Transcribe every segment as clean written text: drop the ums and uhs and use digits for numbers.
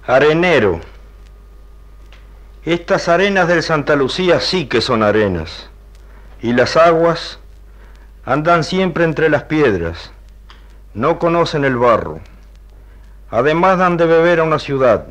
Arenero. Estas arenas del Santa Lucía sí que son arenas. Y las aguas andan siempre entre las piedras. No conocen el barro. Además dan de beber a una ciudad.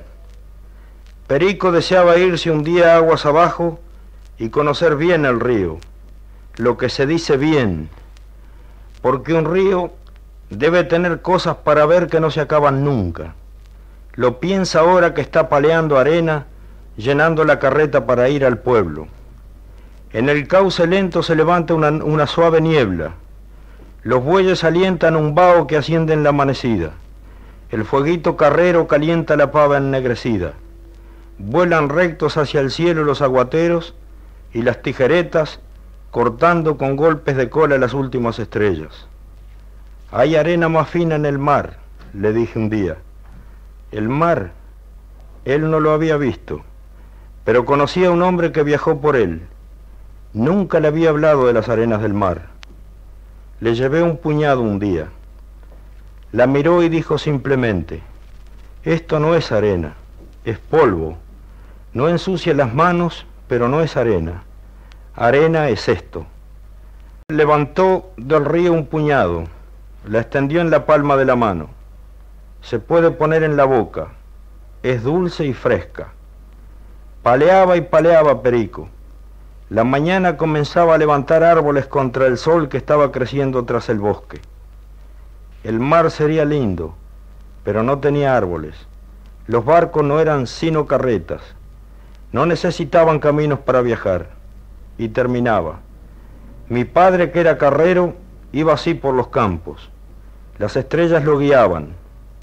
Perico deseaba irse un día aguas abajo y conocer bien el río. Lo que se dice bien. Porque un río debe tener cosas para ver que no se acaban nunca. Lo piensa ahora que está paleando arena, llenando la carreta para ir al pueblo. En el cauce lento se levanta una suave niebla. Los bueyes alientan un vaho que asciende en la amanecida. El fueguito carrero calienta la pava ennegrecida. Vuelan rectos hacia el cielo los aguateros y las tijeretas cortando con golpes de cola las últimas estrellas. Hay arena más fina en el mar, le dije un día. El mar, él no lo había visto, pero conocía a un hombre que viajó por él. Nunca le había hablado de las arenas del mar. Le llevé un puñado un día. La miró y dijo simplemente, esto no es arena, es polvo. No ensucia las manos, pero no es arena. Arena es esto. Levantó del río un puñado, la extendió en la palma de la mano. Se puede poner en la boca, es dulce y fresca. Paleaba y paleaba Perico. La mañana comenzaba a levantar árboles contra el sol que estaba creciendo tras el bosque. El mar sería lindo, pero no tenía árboles. Los barcos no eran sino carretas. No necesitaban caminos para viajar. Y terminaba. Mi padre, que era carrero, iba así por los campos. Las estrellas lo guiaban.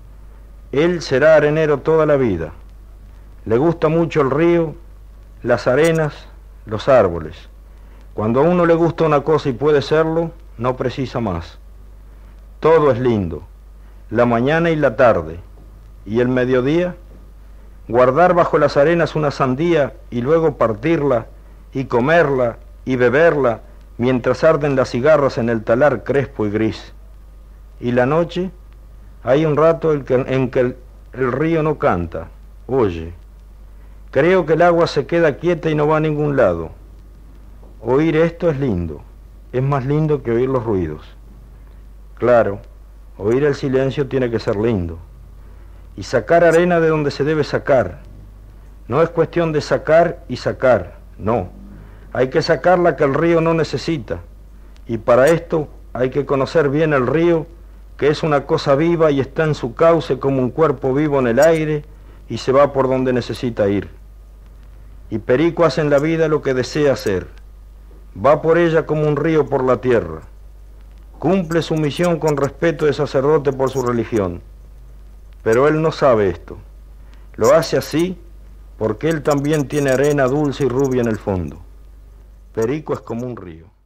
Él será arenero toda la vida. Le gusta mucho el río, las arenas, los árboles. Cuando a uno le gusta una cosa y puede serlo, no precisa más. Todo es lindo, la mañana y la tarde. ¿Y el mediodía? Guardar bajo las arenas una sandía y luego partirla y comerla y beberla mientras arden las cigarras en el talar crespo y gris. ¿Y la noche? Hay un rato en que el río no canta, oye. Creo que el agua se queda quieta y no va a ningún lado. Oír esto es lindo, es más lindo que oír los ruidos. Claro, oír el silencio tiene que ser lindo. Y sacar arena de donde se debe sacar. No es cuestión de sacar y sacar, no. Hay que sacar la que el río no necesita. Y para esto hay que conocer bien el río, que es una cosa viva y está en su cauce como un cuerpo vivo en el aire y se va por donde necesita ir. Y Perico hace en la vida lo que desea hacer. Va por ella como un río por la tierra. Cumple su misión con respeto de sacerdote por su religión. Pero él no sabe esto. Lo hace así porque él también tiene arena dulce y rubia en el fondo. Perico es como un río.